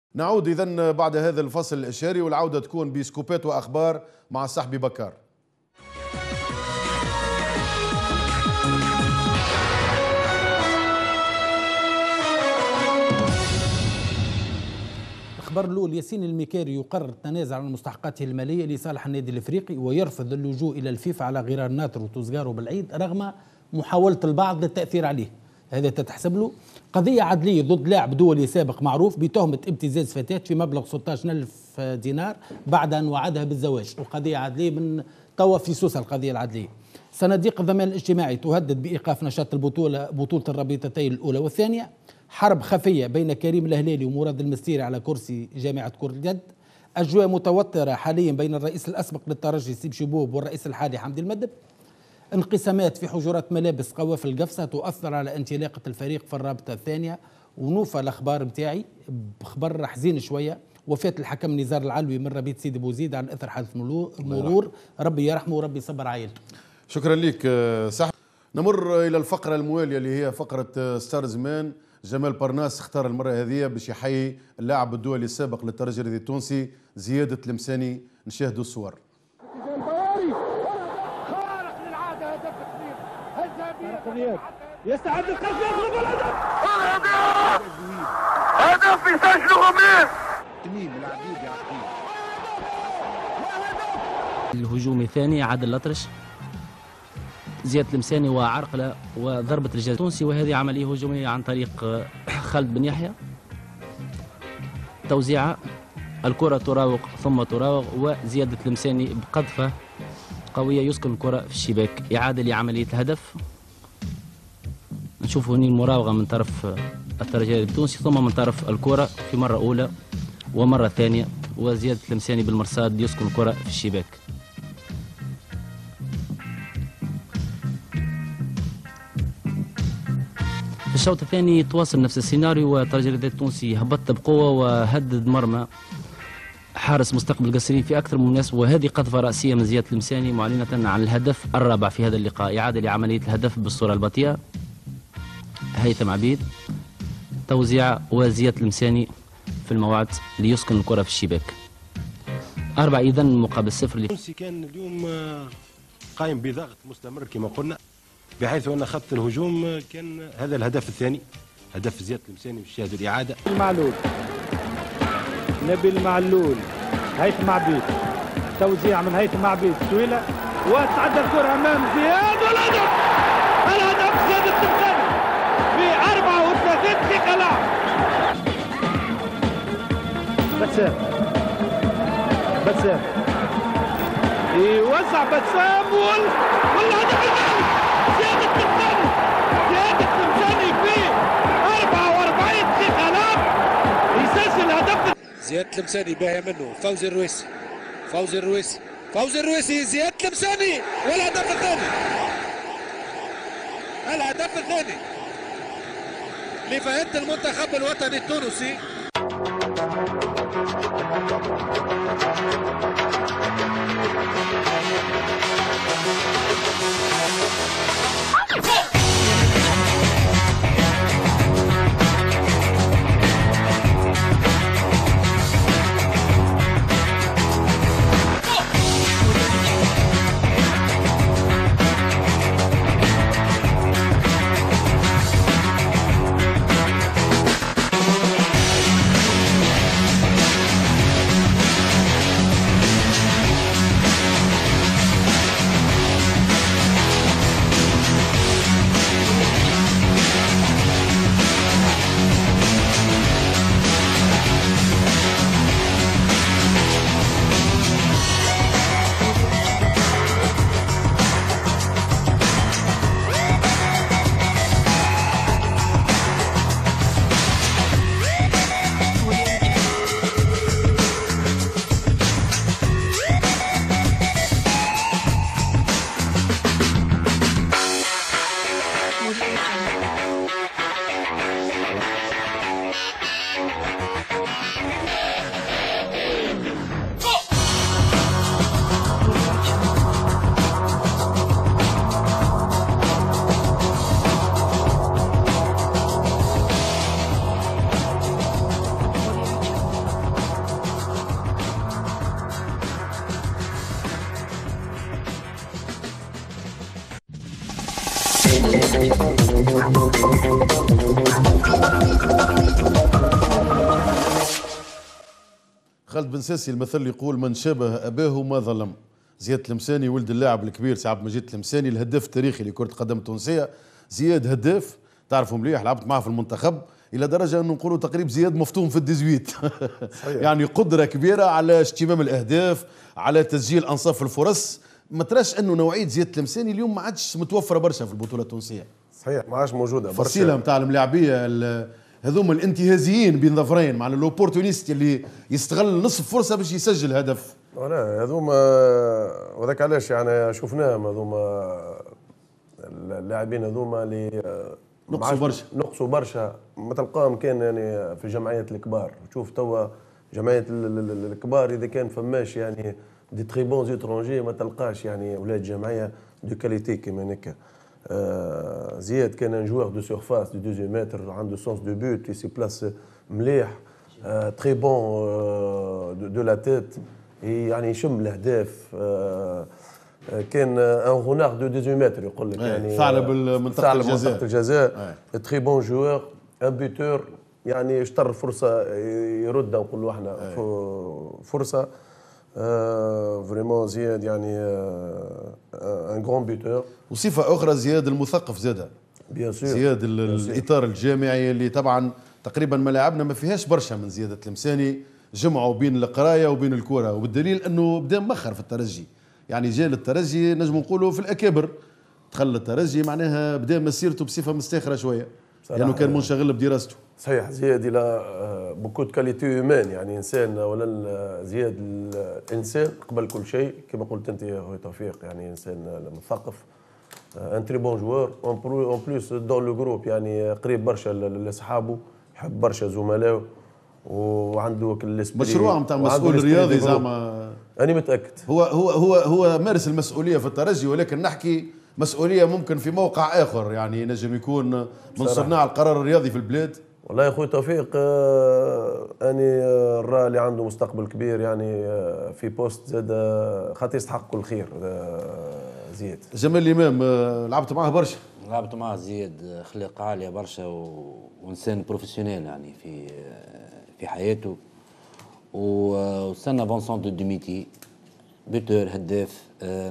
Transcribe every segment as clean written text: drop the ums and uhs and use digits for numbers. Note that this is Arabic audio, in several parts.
نعود إذن بعد هذا الفصل الإشاري، والعودة تكون بسكوبات وأخبار مع صاحبي بكار. الخبر الأول: ياسين المكاري يقرر التنازل عن مستحقاته المالية لصالح النادي الإفريقي ويرفض اللجوء إلى الفيفا على غرار ناتر وتوزغارو بالعيد رغم محاولة البعض للتأثير عليه. هذا تتحسب له. قضية عدلية ضد لاعب دولي سابق معروف بتهمة ابتزاز فتاة في مبلغ 16,000 دينار بعد أن وعدها بالزواج، وقضية عدلية من توا في سوسة. القضية العدلية: صناديق الضمان الاجتماعي تهدد بإيقاف نشاط بطولة الرابطتين الأولى والثانية. حرب خفية بين كريم الهلالي ومراد المستيري على كرسي جامعة كرة اليد. أجواء متوترة حاليا بين الرئيس الأسبق للترجي سيب شبوب والرئيس الحالي حمدي المدب. انقسامات في حجرات ملابس قوافل القفصة تؤثر على انطلاقة الفريق في الرابطة الثانية. ونوفى الأخبار متاعي بخبر حزين شوية: وفاة الحكم نزار العلوي من ربيط سيدي بوزيد على أثر حادث مرور. ربي يرحمه وربي يصبر عائلته. شكرا لك صاحب. نمر إلى الفقرة الموالية اللي هي فقرة ستار زمان. جمال برناس اختار المرة هذه باش يحيي اللاعب الدولي السابق للترجي التونسي زياد التلمساني. نشاهدوا الصور. يستعد القلب يضرب الهدف. هدف يسجله غمير. تميم العبيد يا عقيل. الهجوم الثاني عادل الأطرش، زياد المساني وعرقلة وضربة الجزاء التونسي، وهذه عملية هجومية عن طريق خالد بن يحيى. توزيعة، الكرة تراوغ ثم تراوغ، وزيادة المساني بقذفة قوية يسكن الكرة في الشباك. إعادة لعملية الهدف. نشوف هنا المراوغة من طرف الترجي التونسي ثم من طرف الكرة في مرة أولى ومرة ثانية، وزيادة المساني بالمرصاد يسكن الكرة في الشباك. في الشوط الثاني تواصل نفس السيناريو، والترجي التونسي هبط بقوة وهدد مرمى حارس مستقبل القصرين في أكثر من مناسبة، وهذه قذفة رأسية من زياد المساني معلنة عن الهدف الرابع في هذا اللقاء. إعادة لعملية الهدف بالصورة البطيئة. هيثم عبيد، توزيع وزياد المساني في الموعد ليسكن الكرة في الشباك. 4 إذن مقابل 0. التونسي كان اليوم قائم بضغط مستمر كما قلنا، بحيث أن خط الهجوم كان هذا الهدف الثاني، هدف زياد المساني. والشاهد الإعادة. المعلول، نبيل معلول، هيثم عبيد، توزيع من هيثم عبيد طويلة وتعدى الكرة أمام زياد والهدف. الهدف زياد المساني في 34 دقيقة لعب. بسام يوزع بسام والهدف الثاني. زياد المساني في 44 دقيقة لعب يسجل هدف. زياد المساني باهي منه. فوزي الرويسي زياد المساني والهدف الثاني لفائدة المنتخب الوطني التونسي. خالد بن ساسي المثل يقول من شابه أباه ما ظلم. زياد المساني ولد اللاعب الكبير سي عبد المجيد المساني الهداف التاريخي لكرة القدم التونسية. زياد هداف تعرفوا مليح، لعبت معه في المنتخب إلى درجة أنه نقولوا تقريبا زياد مفتون في الديزويت. يعني قدرة كبيرة على اشتمام الأهداف، على تسجيل أنصاف الفرص. ما تراش أنه نوعية زياد المساني اليوم ما عادش متوفرة برشا في البطولة التونسية؟ صحيح ما عادش موجودة برشا. فصيلة نتاع الملاعبية هذوما الانتهازيين بين ظفرين مع الاوبورتونيست اللي يستغل نصف فرصه باش يسجل هدف. لا هذوما وذاك علاش يعني شفناهم هذوما اللاعبين هذوما اللي نقصوا برشا ما تلقاهم كان يعني في جمعيات الكبار. شوف توا جمعيات الكبار اذا كان فماش يعني دي تري بون زيترونجي ما تلقاش يعني ولاد جمعيه دو كاليتي كيما هكا. زياد كان ان جوار دو سورفاس دو دوزيام متر عنده سونس دو بوت يسي بلاس مليح تري بون دو لا تيت يعني يشم الاهداف. كان ان غونار دو دوزيام متر يقول لك يعني ثعلب منطقه الجزاء تري بون جوار ان بوتور يعني اشتر فرصه يردها نقولوا احنا فرصه. فريمون زياد يعني ان غران بوتور. وصفه اخرى زياد المثقف زاده بيان سور. زياد الاطار الجامعي اللي طبعا تقريبا ملاعبنا ما فيهاش برشا من زياد المساني جمعوا بين القرايه وبين الكره، وبالدليل انه بدا مخر في الترجي. يعني جاء للترجي نجم نقولوا في الاكابر، دخل الترجي معناها بدا مسيرته بصفه مستاخره شويه لانه يعني كان منشغل بدراسته. صحيح زياد الى بوكو دو كاليتي هيومان يعني انسان ولا زياد الانسان قبل كل شيء كما قلت انت يا خويا توفيق يعني انسان مثقف ان تري بون جوار اون بليس دون لو جروب يعني قريب برشا لاصحابه يحب برشا زملائه وعنده مشروع نتاع مسؤول رياضي زعما. انا متاكد هو مارس المسؤوليه في الترجي، ولكن نحكي مسؤوليه ممكن في موقع اخر يعني نجم يكون من صناع القرار الرياضي في البلاد. والله يا خويا توفيق اني نرى اللي عنده مستقبل كبير يعني في بوست زاد خاطر يستحق كل خير. زياد جمال الامام لعبت معاه برشا. لعبت معاه زياد اخلاق عاليه برشا وانسان بروفيسيونيل يعني في حياته وسنة فونسون دو دوميتي بوتور هداف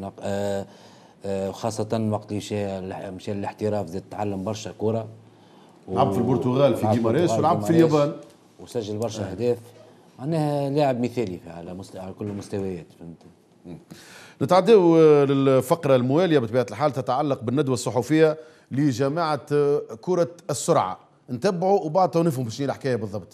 وخاصة وقت اللي مشى للاحتراف زاد تعلم برشا كورة. لعب في البرتغال في جيماريس ولعب في اليابان وسجل برشا أهداف. معناها لاعب مثالي على كل المستويات. فهمت. نتعداو للفقرة الموالية بطبيعة الحال تتعلق بالندوة الصحفية لجامعة كرة السرعة. نتبعوا وبعد نفهم شنو الحكاية بالضبط.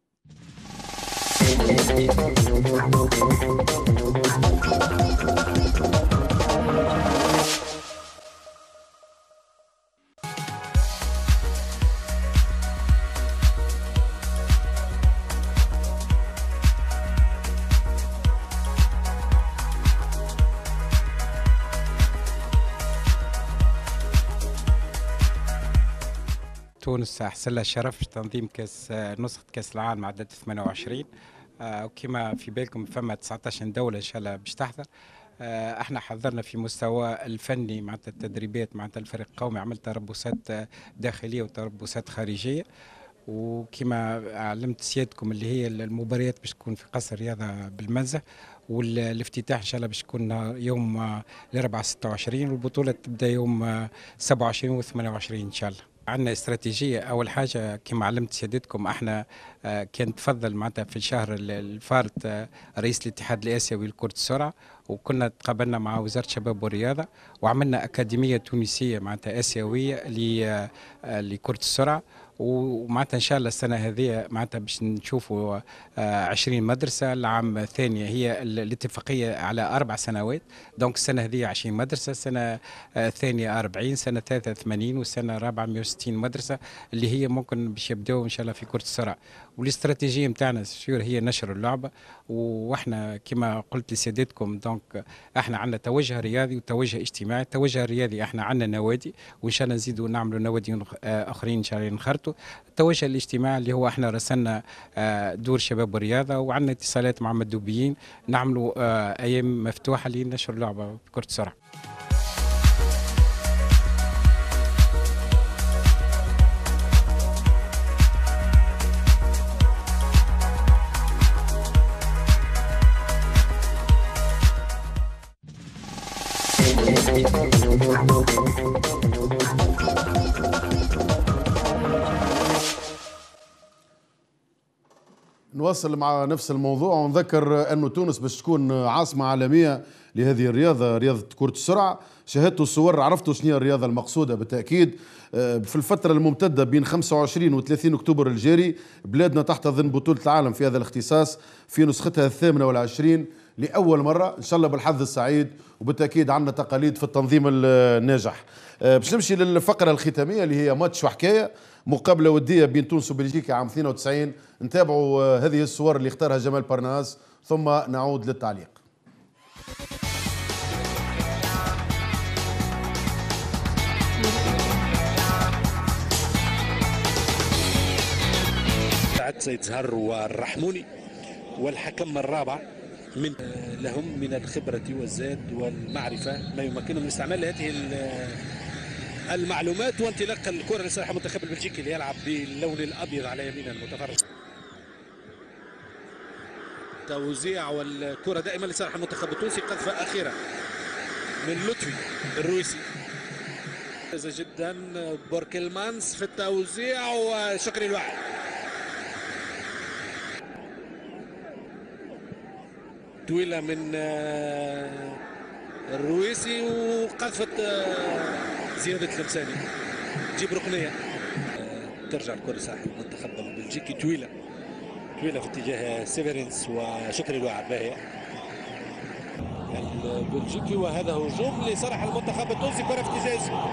تونس أحسن لها الشرف بتنظيم نسخة كأس العالم عدد 28 وكما في بالكم فما 19 دولة إن شاء الله باش تحضر. احنا حضرنا في مستوى الفني مع التدريبات مع الفريق القومي، عملت تربصات داخلية وتربصات خارجية، وكما علمت سيادكم اللي هي المباريات باش تكون في قصر الرياضة بالمنزه، والافتتاح ان شاء الله باش يكون يوم الاربعاء 26، والبطولة تبدا يوم 27 و 28 ان شاء الله. عندنا استراتيجية. أول حاجة كما علمت سيادتكم احنا كان تفضل معناتها في الشهر الفارط رئيس الاتحاد الآسيوي لكرة السرعة، وكنا تقابلنا مع وزارة الشباب والرياضة وعملنا أكاديمية تونسية معناتها آسيوية لكرة السرعة، ومعناتها ان شاء الله السنه هذه معناتها باش نشوفوا 20 مدرسه. العام الثانيه هي الاتفاقيه على 4 سنوات، دونك السنه هذه 20 مدرسه، السنه الثانيه 40، سنه ثالثه 80، والسنه الرابعه 160 مدرسه اللي هي ممكن باش يبداوا ان شاء الله في كره السرعه. والاستراتيجيه نتاعنا هي نشر اللعبه، واحنا كما قلت لسيادتكم دونك احنا عندنا توجه رياضي وتوجه اجتماعي. التوجه الرياضي احنا عندنا نوادي وان شاء الله نزيدوا نعملوا نوادي اخرين ان شاء الله نخرطوا. التوجه الاجتماعي اللي هو احنا رسلنا دور شباب والرياضه وعندنا اتصالات مع مندوبيين نعملوا ايام مفتوحه لنشر اللعبه بكره السرعه. نواصل مع نفس الموضوع ونذكر أن تونس باش تكون عاصمة عالمية لهذه الرياضة، رياضة كرة السرعة. شاهدتوا الصور، عرفتوا شنو هي الرياضة المقصودة بالتأكيد. في الفترة الممتدة بين 25 و 30 أكتوبر الجاري بلادنا تحتضن بطولة العالم في هذا الاختصاص في نسختها 28 لأول مرة، إن شاء الله بالحظ السعيد. وبالتأكيد عندنا تقاليد في التنظيم الناجح. باش نمشي للفقرة الختامية اللي هي ماتش وحكاية، مقابلة ودية بين تونس وبلجيكا عام 92. نتابعوا هذه الصور اللي اختارها جمال برناس ثم نعود للتعليق. سيد زهر والرحموني والحكم الرابع من لهم من الخبرة والزاد والمعرفة ما يمكنهم من استعمال هذه المعلومات وانطلاق الكرة لصالح المنتخب البلجيكي اللي يلعب باللون الأبيض على يمين المتفرج. توزيع والكرة دائما لصالح المنتخب التونسي. قذفة أخيرة من لطفي الرويسي جدا. بوركلمانس في التوزيع وشكري الواحد. طويلة من الرويسي وقذفة زيادة المساني تجيب ركنية. ترجع الكرة صاحب المنتخب البلجيكي. طويلة في اتجاه سيفيرينس وشكري الواعد باهية البلجيكي. وهذا هجوم لصالح المنتخب التونسي. كرة في اتجاه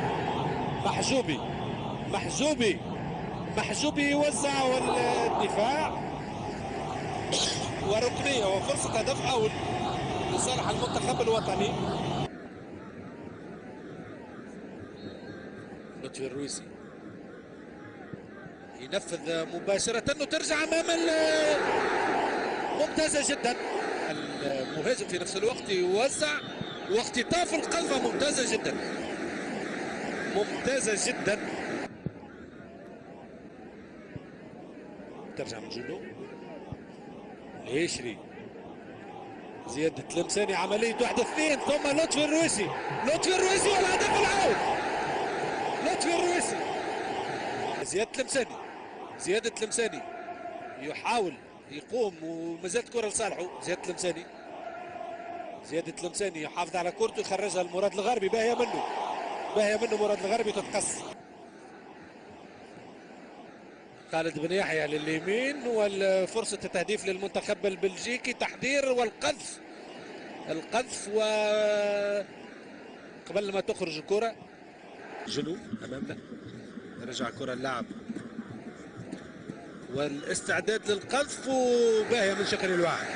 محجوبي يوزع والدفاع وركنية وفرصة هدف أول لصالح المنتخب الوطني. لطفي الرويسي ينفذ مباشرة وترجع أمام ممتازة جدا. المهاجم في نفس الوقت يوزع واختطاف القذفة ممتازة جدا. ترجع من جنوب يشري زيادة المساني. عملية 1-2 ثم لطفي الرويسي والهدف العود. لطفي الرويسي زيادة المساني يحاول يقوم ومازالت كرة لصالحه. زيادة المساني يحافظ على كرته يخرجها لمراد الغربي. باهية منه مراد الغربي تتقص. خالد بن يحيى لليمين والفرصة التهديف للمنتخب البلجيكي. تحضير والقذف و قبل ما تخرج الكرة جنوب أمامنا. رجع الكرة اللاعب والاستعداد للقذف وباهية من شكري الواعد.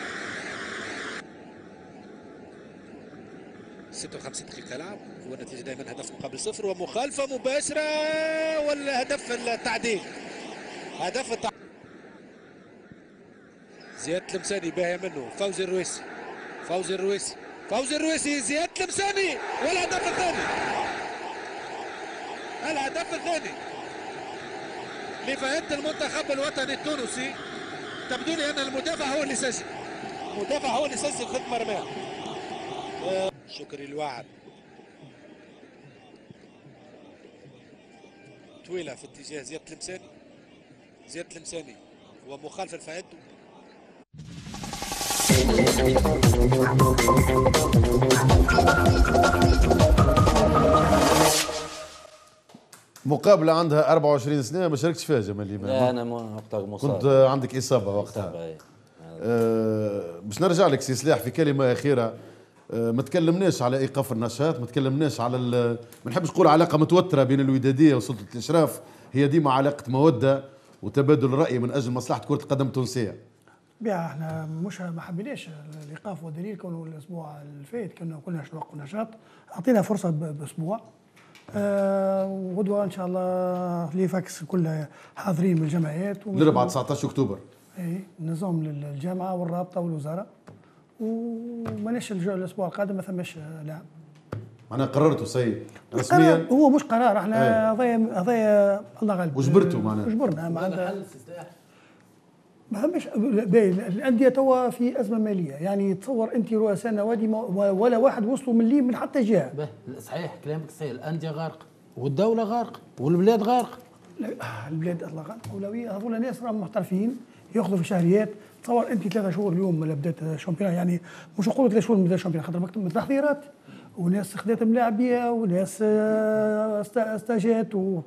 56 دقيقة لعب والنتيجة دائما هدف مقابل 0 ومخالفة مباشرة والهدف التعديل. زيادة المساني باهية منه. فوزي الرويسي زيادة المساني والهدف الثاني لفائدة المنتخب الوطني التونسي. تبدو لي أن المدافع هو اللي سجل. خط مرماه. شكري الواعد طويلة في اتجاه زيادة المساني ومخالفة لفائدته. مقابلة عندها 24 سنة ما شاركتش فيها جمال الإمام. لا أنا وقتها مصاب. كنت عندك إصابة وقتها. باش نرجع لك سي سلاح في كلمة أخيرة. ما تكلمناش على إيقاف النشاط، ما تكلمناش على ما نحبش نقول علاقة متوترة بين الودادية وسلطة الإشراف. هي ديما علاقة مودة وتبادل رأي من أجل مصلحة كرة القدم التونسية. احنا مش ما حبيناش الايقاف ودليل كونه الاسبوع الفايت كنا نوقفوا نشاط. اعطينا فرصه باسبوع. وغدوه ان شاء الله لي فاكس كلها حاضرين من الجمعيات. الاربعاء 19 اكتوبر. اي نظام للجامعه والرابطه والوزاره. وماناش الاسبوع القادم ما ثماش لاعب. معناها قررتوا سي رسميا؟ هو مش قرار، احنا هذايا الله غالب. وجبرتوا معناها؟ جبرنا معناها. ما مش الانديه توا في ازمه ماليه، يعني تصور انت رؤساء نوادي ولا واحد وصلوا مليم من حتى جهه. صحيح كلامك صحيح، الانديه غارقه والدوله غارقه والبلاد غارقه. البلاد الله غارقه، اولويه هذول ناس راهم محترفين ياخذوا في شهريات. تصور انت 3 شهور اليوم ولا بدات شامبيون، يعني مش نقولوا 3 شهور من بدات شامبيون خاطر مكتب التحضيرات وناس خدات ملاعبيه وناس استاجات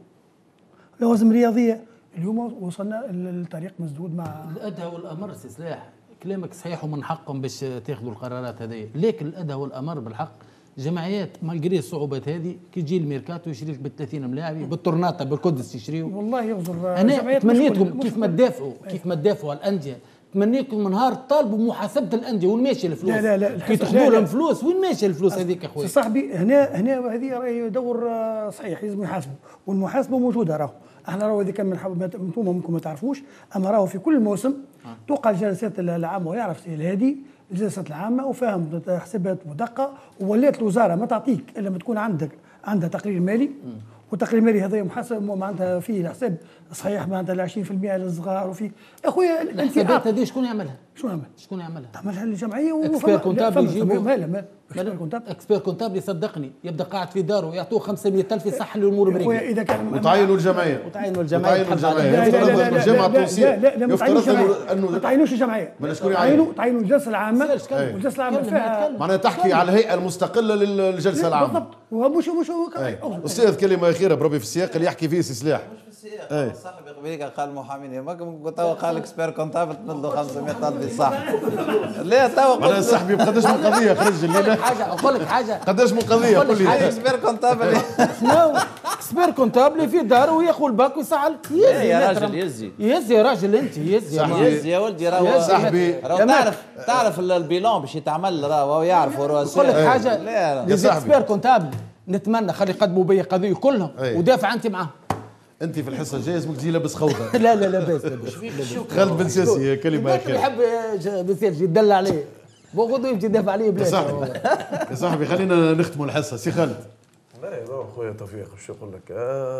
ولوازم رياضيه. اليوم وصلنا الطريق مسدود مع الادهى والامر. سي سلاح كلامك صحيح ومن حقهم باش تاخذوا القرارات هذه، لكن الادهى والامر بالحق جمعيات مالجري الصعوبات هذه كي تجي الميركاتو يشري لك بال 30 ملاعبي بالطورناتا بالقدس يشريوا. والله يغزر. انا تمنيتكم كيف ما تدافعوا على الانديه، تمنيكم من نهار طالبوا محاسبه الانديه وين ماشيه الفلوس. لا كي تاخذوا لهم فلوس وين ماشيه الفلوس هذيك اخويا؟ صاحبي هنا هذه راهي دور صحيح لازم يحاسبوا، والمحاسبه موجوده راهو. احنا راهو اذا كان انتم ممكن ما تعرفوش، اما راهو في كل موسم توقع الجلسات العامه ويعرف سي الهادي الجلسات العامه وفاهم حسابات مدقه، وولات الوزاره ما تعطيك الا ما تكون عندها تقرير مالي، والتقرير المالي هذا محاسب معناتها فيه الحساب صحيح معناتها 20% للصغار وفي اخويا الحسابات هذه شكون يعملها؟ شكون يعملها؟ تعملها الجمعيه اكسبير كونتابل يجيبوا اكسبير كونتابل يصدقني يبدا قاعد في داره يعطوه 500,000 يصح له الامور بريقه. اذا كان وتعينوا الجمعيه الجمعيه الجامعه التونسيه لا ما تعينوش الجمعيه، تعينوا الجلسه العامه، والجلسه العامه فيها معناها تحكي على الهيئه المستقله للجلسه العامه بالضبط. ومش استاذ كلمه اخيره بربي في السياق اللي يحكي فيه سي سلاح. صاحبي قبيلك قال محامين توا قال اكسبير كونتابل تمد له 500,000 صح. لا توا انا صاحبي قداش من قضيه خرج الليله. اقول لك حاجه قداش من قضيه قول لي. اكسبير كونتابل شنو اكسبير كونتابل في داره وياخذ باك ويسعل. يا راجل يزي يا راجل انت يزي يا ولدي راهو صاحبي تعرف البيلون باش يتعمل راهو يعرفوا رؤساء. نقول لك حاجه يا صاحبي اكسبير كونتابل نتمنى خلي يقدموا بي قضيه كلهم ودافع انت معاهم. انت في الحصه الجايه لازمك تجي لابس خوذه. لا باس خالد بن سياسي كلمه اخيره. يحب بن سياسي يدل عليه بغضو يمشي يدافع عليه بلاد. يا صاحبي خلينا نختموا الحصه. سي خالد. لا خويا توفيق شو نقول لك،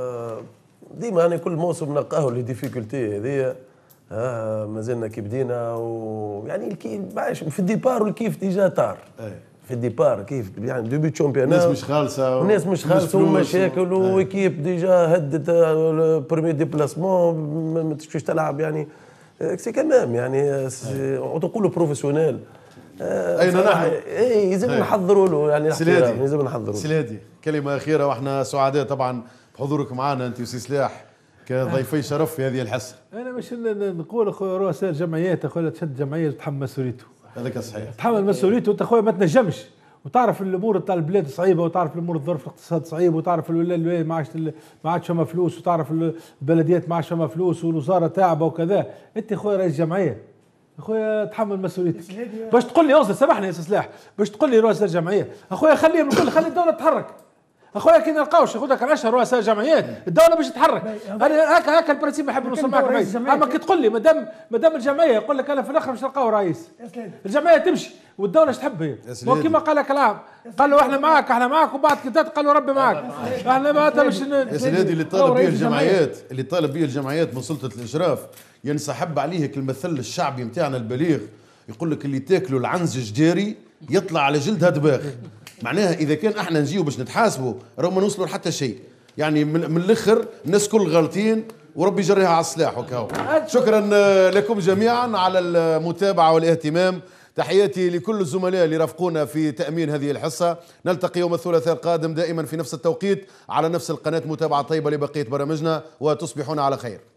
ديما يعني كل موسم نلقاو لي ديفيكولتي هذيا. مازلنا كي بدينا ويعني في الديبار والكيف ديجا طار. في الديبار كيف يعني ديبي تشامبيونات الناس مش خالصه ومشاكل وكيب ديجا هدت البريمي ديبلاسمون ما تمشيش تلعب يعني سي كمام يعني تقولوا بروفيسيونيل. اين نحن؟ لازم نحضروا له يعني لازم نحضروا. سيدي كلمه اخيره واحنا سعداء طبعا بحضورك معنا انت وسي سلاح كضيفي شرف في هذه الحصه. انا مش نقول اخويا رؤساء الجمعيات اخويا تشد جمعيه تتحمل مسؤوليته. هذاك صحيح. تحمل مسؤوليته انت اخويا ما تنجمش وتعرف الامور تاع البلاد صعيبه وتعرف الامور الظرف الاقتصاد صعيب وتعرف الولايه ما عادش فما فلوس وتعرف البلديات ما عادش فما فلوس والوزاره تاعبه وكذا. انت اخويا رئيس جمعيه اخويا تحمل مسؤوليتك باش تقول لي اوصل سامحني يا سلاح باش تقول لي رؤساء الجمعيه اخويا خليهم الكل خلي الدوله تتحرك اخويا كي نلقاوش ياخذك 10 رؤساء جمعيات الدوله باش تتحرك. انا هكا البرنسيب نحب نوصل معك. اما كي تقول لي مادام الجمعيه يقول لك انا في الاخر باش نلقاو رئيس الجمعيه تمشي والدوله ايش تحب هي وكما قال لك العام قالوا احنا معاك وبعد كده قالوا ربي معاك. احنا ما باش يا سيدي اللي طالب به الجمعيات من سلطه الاشراف ينسحب عليه المثل الشعبي نتاعنا البليغ يقول لك اللي تاكلوا العنز جداري يطلع على جلدها دباغ. معناها اذا كان احنا نجيو باش نتحاسبوا راهو ما نوصلوا لحتى شيء يعني من الاخر الناس كل غالطين وربي يجريها على السلاح وكاو. شكرا لكم جميعا على المتابعه والاهتمام. تحياتي لكل الزملاء اللي رافقونا في تأمين هذه الحصة. نلتقي يوم الثلاثاء القادم دائما في نفس التوقيت على نفس القناة. متابعة طيبة لبقية برامجنا وتصبحون على خير.